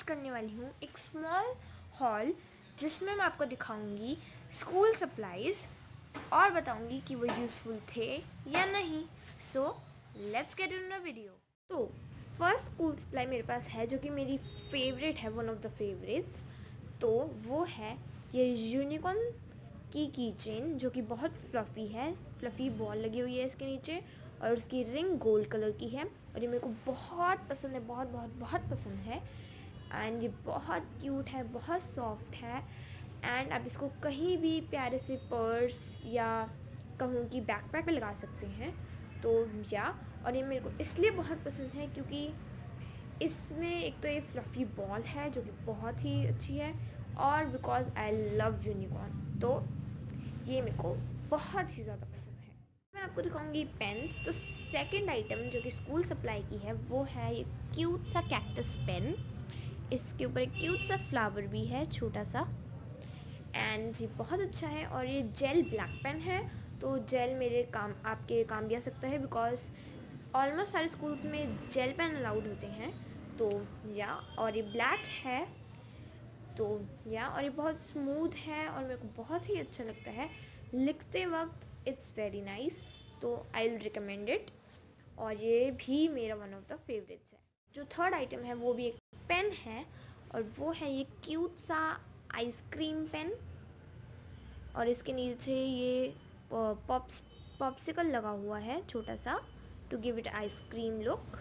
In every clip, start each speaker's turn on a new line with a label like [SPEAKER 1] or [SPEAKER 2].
[SPEAKER 1] करने वाली हूँ एक स्मॉल हॉल जिसमें मैं आपको दिखाऊंगी स्कूल सप्लाइज़ और बताऊंगी कि वो यूज़फुल थे या नहीं। So let's get in the video. तो फर्स्ट स्कूल सप्लाई मेरे पास है जो कि मेरी फेवरेट है, वन ऑफ द फेवरेट्स। तो वो है ये यूनिकॉर्न की चेन जो कि बहुत फ्लफ़ी है। फ्लफ़ी बॉल लगी हुई है इसके नीचे और उसकी रिंग गोल्ड कलर की है और ये मेरे को बहुत पसंद है, बहुत बहुत बहुत पसंद है। एंड ये बहुत क्यूट है, बहुत सॉफ्ट है एंड आप इसको कहीं भी प्यारे से पर्स या कहूँ कि बैकपैक में लगा सकते हैं। तो या और ये मेरे को इसलिए बहुत पसंद है क्योंकि इसमें एक तो ये फ्लफ़ी बॉल है जो कि बहुत ही अच्छी है और बिकॉज आई लव यूनिकॉर्न तो ये मेरे को बहुत ही ज़्यादा पसंद है। मैं आपको दिखाऊंगी पेन्स। तो सेकंड आइटम जो कि स्कूल सप्लाई की है वो है ये क्यूट सा कैक्टस पेन। इसके ऊपर एक क्यूट सा फ्लावर भी है छोटा सा एंड ये बहुत अच्छा है। और ये जेल ब्लैक पेन है तो जेल मेरे काम आपके काम भी आ सकता है बिकॉज ऑलमोस्ट सारे स्कूल्स में जेल पेन अलाउड होते हैं। तो या और ये ब्लैक है तो या और ये बहुत स्मूथ है और मेरे को बहुत ही अच्छा लगता है लिखते वक्त। इट्स वेरी नाइस तो आई विल रिकमेंड इट और ये भी मेरा वन ऑफ द फेवरेट्स है। जो थर्ड आइटम है वो भी एक पेन है और वो है ये क्यूट सा आइसक्रीम पेन और इसके नीचे ये पॉप्सिकल लगा हुआ है छोटा सा to give it ice cream look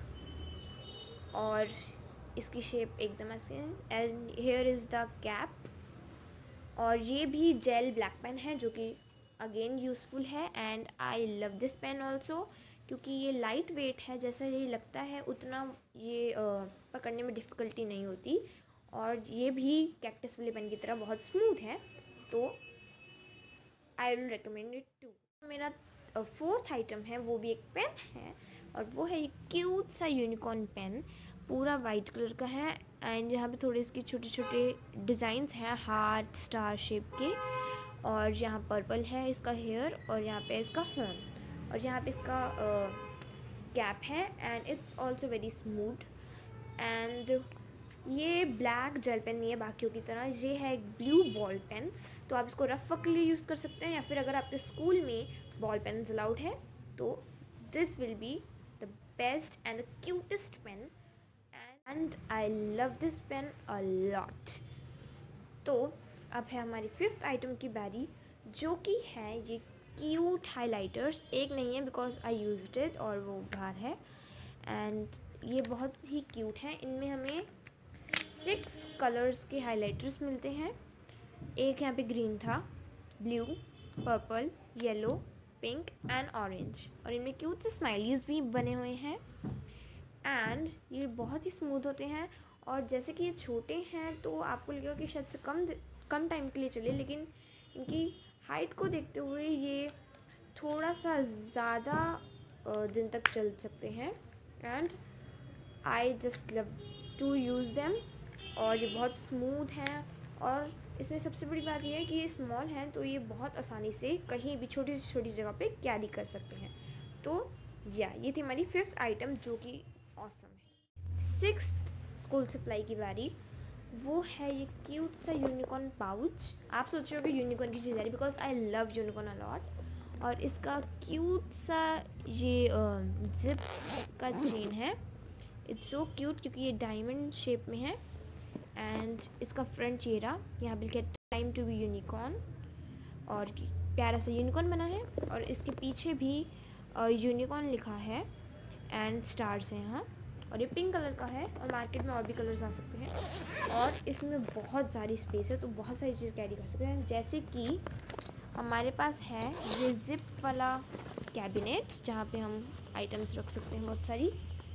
[SPEAKER 1] और इसकी शेप एकदम ice cream and here is the cap. और ये भी जेल ब्लैक पेन है जो कि अगेन यूज़फुल है and I love this pen also क्योंकि ये लाइट वेट है। जैसा ये लगता है उतना ये पकड़ने में डिफ़िकल्टी नहीं होती और ये भी कैक्टस वाले पेन की तरह बहुत स्मूथ है तो I will recommend it to. मेरा फोर्थ आइटम है वो भी एक पेन है और वो है ये क्यूट सा यूनिकॉर्न पेन। पूरा वाइट कलर का है एंड यहाँ पे थोड़े इसके छोटे छोटे डिज़ाइंस हैं हार्ट स्टार शेप के और यहाँ पर्पल है इसका हेयर और यहाँ पे इसका हॉर्न और यहाँ पे इसका कैप है and it's also very smooth. And ये ब्लैक जेल पेन नहीं है बाकियों की तरह, ये है एक ब्लू बॉल पेन। तो आप इसको रफ वर्क के लिए यूज़ कर सकते हैं या फिर अगर आपके स्कूल में बॉल पेन्स अलाउड है तो this will be the best and the cutest pen and I love this pen a lot. तो अब है हमारी फिफ्थ आइटम की बारी जो कि है ये क्यूट हाइलाइटर्स। एक नहीं है बिकॉज आई यूज्ड इट और वो बाहर है एंड ये बहुत ही क्यूट है। इनमें हमें 6 कलर्स के हाइलाइटर्स मिलते हैं। एक यहाँ पे ग्रीन था, blue, purple, yellow, pink and orange और इनमें क्यूट से स्माइलीज भी बने हुए हैं एंड ये बहुत ही स्मूथ होते हैं। और जैसे कि ये छोटे हैं तो आपको लगेगा कि शायद से कम टाइम के लिए चले, लेकिन इनकी हाइट को देखते हुए ये थोड़ा सा ज़्यादा दिन तक चल सकते हैं and I just love to use them. और ये बहुत स्मूथ हैं और इसमें सबसे बड़ी बात यह है कि ये स्मॉल हैं तो ये बहुत आसानी से कहीं भी छोटी से छोटी जगह पे कैरी कर सकते हैं। तो या ये थी हमारी फिफ्थ आइटम जो कि ऑसम है। सिक्स्थ स्कूल सप्लाई की बारी वो है ये क्यूट सा यूनिकॉर्न पाउच। आप सोच रहे हो कि यूनिकॉर्न की चीज़ आ रही because I love unicorn a lot और इसका क्यूट सा ये जिप का चेन है। इट्स सो क्यूट क्योंकि ये डायमंड शेप में है एंड इसका फ्रंट चेहरा यहाँ पे लिखा है टाइम टू बी यूनिकॉर्न और प्यारा सा यूनिकॉर्न बना है और इसके पीछे भी यूनिकॉर्न लिखा है एंड स्टार्स हैं यहाँ और ये पिंक कलर का है और मार्केट में और भी कलर्स आ सकते हैं और इसमें बहुत सारी स्पेस है तो बहुत सारी चीज़ कैरी कर सकते हैं। जैसे कि हमारे पास है ये जिप वाला कैबिनेट जहाँ पे हम आइटम्स रख सकते हैं बहुत सारी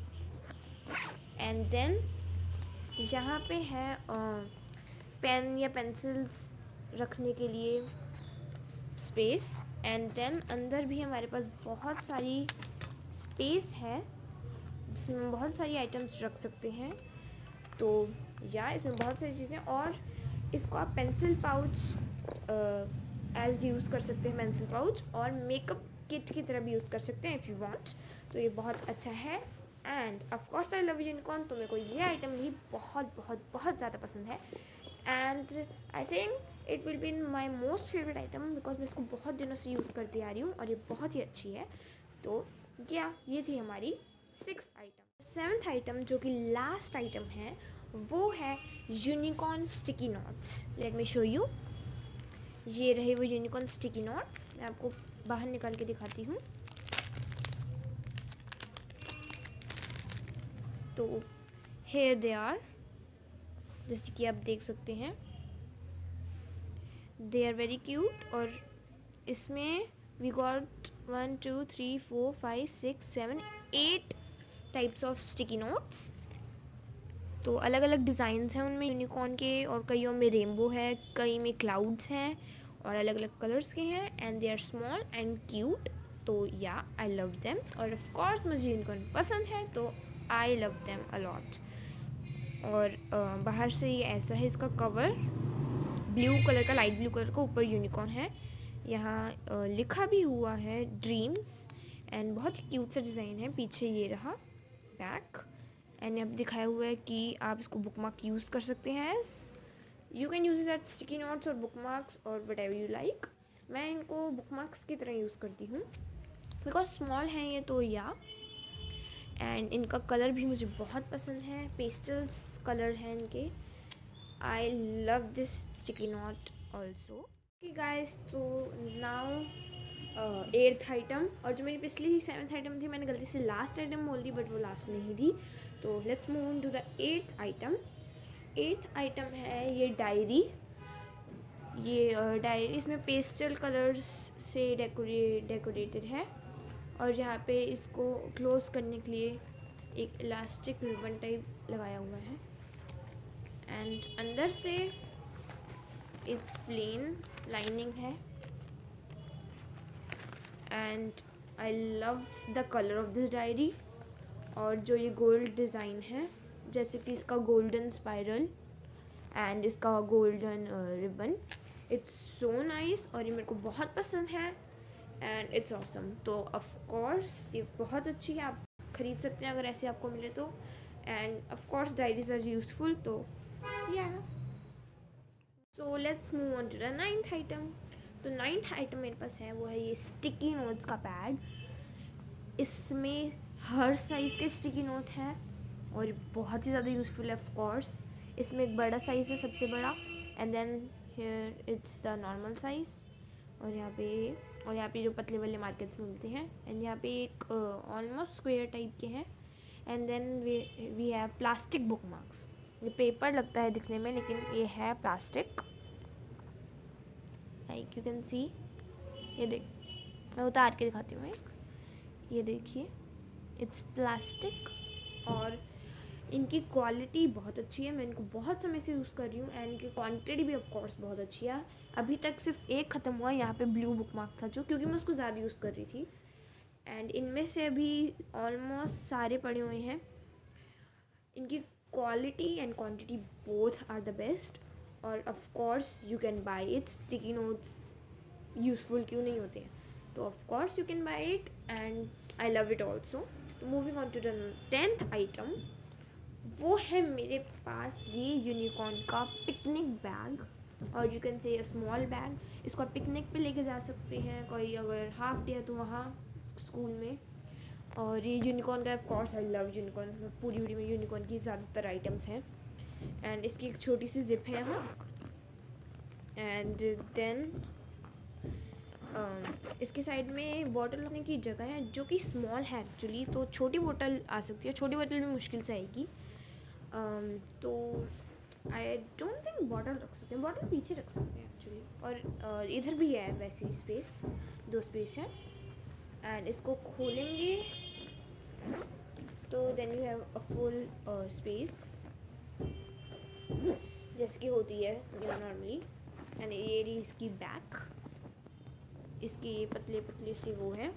[SPEAKER 1] एंड देन यहाँ पे है पेन या पेंसिल्स रखने के लिए स्पेस एंड देन अंदर भी हमारे पास बहुत सारी स्पेस है जिसमें बहुत सारी आइटम्स रख सकते हैं। तो या इसमें बहुत सारी चीज़ें और इसको आप पेंसिल पाउच एज यूज़ कर सकते हैं, पेंसिल पाउच और मेकअप किट की तरह भी यूज़ कर सकते हैं इफ़ यू वांट। तो ये बहुत अच्छा है and of course I love unicorn, तो मेरे को ये आइटम भी बहुत बहुत बहुत ज़्यादा पसंद है and I think it will be my most favourite item because मैं इसको बहुत दिनों से यूज़ करती आ रही हूँ और ये बहुत ही अच्छी है। तो ये थी हमारी 6th आइटम। 7th आइटम जो कि लास्ट आइटम है वो है unicorn sticky notes. Let me show you. ये रहे वो यूनिकॉर्न स्टिकी नोट्स। मैं आपको बाहर निकाल के दिखाती हूँ। तो हेयर दे आर, जैसे कि आप देख सकते हैं, दे आर वेरी क्यूट। और इसमें we got 1 2 3 4 5 6 7 8 types of sticky notes. तो अलग अलग डिज़ाइंस हैं उनमें यूनिकॉर्न के, और कईयों में रेनबो है, कई में क्लाउड्स हैं और अलग अलग कलर्स के हैं and they are small and cute. तो या आई लव देम, और ऑफ कोर्स मुझे यूनिकॉर्न पसंद है तो I love them a lot. और बाहर से ये ऐसा है इसका कवर, ब्लू कलर का, लाइट ब्लू कलर का, ऊपर यूनिकॉर्न है। यहाँ लिखा भी हुआ है ड्रीम्स एंड बहुत ही क्यूट सा डिज़ाइन है। पीछे ये रहा बैक एंड अब दिखाया हुआ है कि आप इसको बुक मार्क यूज़ कर सकते हैं। As you can use at sticky notes और बुक मार्क्स और वट एवर यू लाइक। मैं इनको बुक मार्क्स की तरह यूज़ करती हूँ बिकॉज स्मॉल हैं ये, तो या एंड इनका कलर भी मुझे बहुत पसंद है, पेस्टल्स कलर हैं इनके। I love this sticky note also. Okay guys, तो नाउ 8th आइटम, और जो मेरी पिछली 7th आइटम थी मैंने गलती से लास्ट आइटम बोल दी, बट वो लास्ट नहीं थी। तो let's move on to the 8th item. 8th item है ये डायरी। ये डायरी इसमें पेस्टल कलर्स से डेकोरेटेड है और यहाँ पे इसको क्लोज करने के लिए एक इलास्टिक रिबन टाइप लगाया हुआ है एंड अंदर से इट्स प्लेन लाइनिंग है and I love the colour of this diary. और जो ये गोल्ड डिज़ाइन है, जैसे कि इसका गोल्डन स्पाइरल एंड इसका golden ribbon, it's so nice और ये मेरे को बहुत पसंद है एंड इट्स ऑसम। तो ऑफ कोर्स ये बहुत अच्छी है, आप ख़रीद सकते हैं अगर ऐसे आपको मिले तो। And of course diaries are useful, तो yeah so let's move on to the 9th item. तो 9th आइटम मेरे पास है वो है ये स्टिकी नोट्स का पैड। इसमें हर साइज़ के स्टिकी नोट हैं और बहुत ही ज़्यादा यूज़फुल है ऑफ कोर्स। इसमें एक बड़ा साइज़ है, सबसे बड़ा, and then here it's the normal size. और यहाँ पे जो पतले वाले मार्केट्स में मिलते हैं। एंड यहाँ पे एक ऑलमोस्ट स्क्वायर टाइप के हैं। And then we have plastic bookmarks. ये पेपर लगता है दिखने में, लेकिन ये है plastic, like you can see. ये देख, मैं उतार के दिखाती हूँ एक, ये देखिए, इट्स प्लास्टिक और इनकी क्वालिटी बहुत अच्छी है। मैं इनको बहुत समय से यूज़ कर रही हूँ एंड इनकी क्वांटिटी भी ऑफ कोर्स बहुत अच्छी है। अभी तक सिर्फ एक ख़त्म हुआ, यहाँ पे ब्लू बुक मार्क था जो, क्योंकि मैं उसको ज़्यादा यूज़ कर रही थी। एंड इनमें से अभी ऑलमोस्ट सारे पड़े हुए हैं। इनकी quality and quantity both are the best और of course you can buy it. Sticky notes useful क्यों नहीं होते हैं, तो of course you can buy it and I love it also. Moving on to the 10th item, वो है मेरे पास ये यूनिकॉर्न का पिकनिक बैग और you can say a small bag. इसको आप पिकनिक पे लेके जा सकते हैं, कोई अगर हाफ डे है तो वहाँ स्कूल में। और ये यूनिकॉर्न का of course I love unicorn, पूरी वीडियो में यूनिकॉर्न की ज़्यादातर आइटम्स हैं। एंड इसकी एक छोटी सी जिप है यहाँ। एंड देन इसके साइड में बॉटल रखने की जगह है जो कि स्मॉल है एक्चुअली, तो छोटी बोतल आ सकती है। छोटी बोतल भी मुश्किल से आएगी। तो आई डोंट थिंक बॉटल रख सकते हैं, बॉटल पीछे रख सकते हैं एक्चुअली। और इधर भी है वैसी स्पेस, 2 स्पेस है। एंड इसको खोलेंगे तो then you have a full space जैसे कि होती है नॉर्मली। एंड ये रही इसकी बैक, इसकी पतले पतले से वो है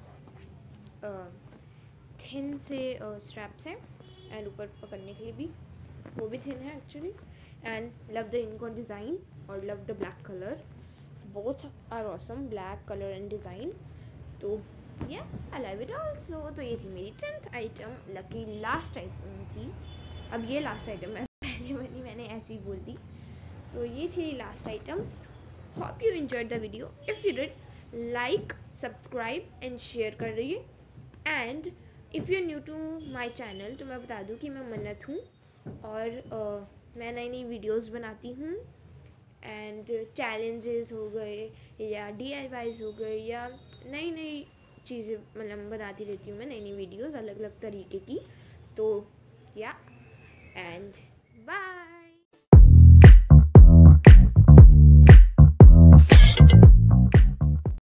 [SPEAKER 1] थिन से स्ट्रैप्स हैं एंड ऊपर पकड़ने के लिए भी वो भी थिन है actually. And love the unicorn design और love the black colour, both are awesome, black colour and design. तो yeah I love it also. तो ये थी मेरी 10th item, lucky last item थी। अब ये लास्ट आइटम है, पहले वाली मैंने ऐसे ही बोल दी। तो ये थी last item. Hope you enjoyed the video. If you did, like, subscribe and share कर रही। And if you new to my channel, तो मैं बता दूँ कि मैं मन्नत हूँ और मैं नई नई वीडियोज़ बनाती हूँ। एंड चैलेंजेस हो गए या DIYs हो गए या नई नई चीज़ें मतलब बनाती रहती हूँ मैं, नई नई वीडियोज़ अलग अलग तरीके की। तो या एंड बाय।